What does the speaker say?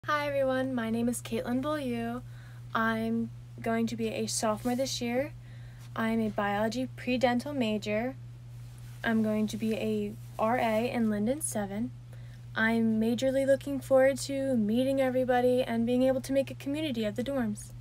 Hi everyone, my name is Beaulieu. I'm going to be a sophomore this year. I'm a biology pre-dental major. I'm going to be a RA in Linden 7. I'm majorly looking forward to meeting everybody and being able to make a community at the dorms.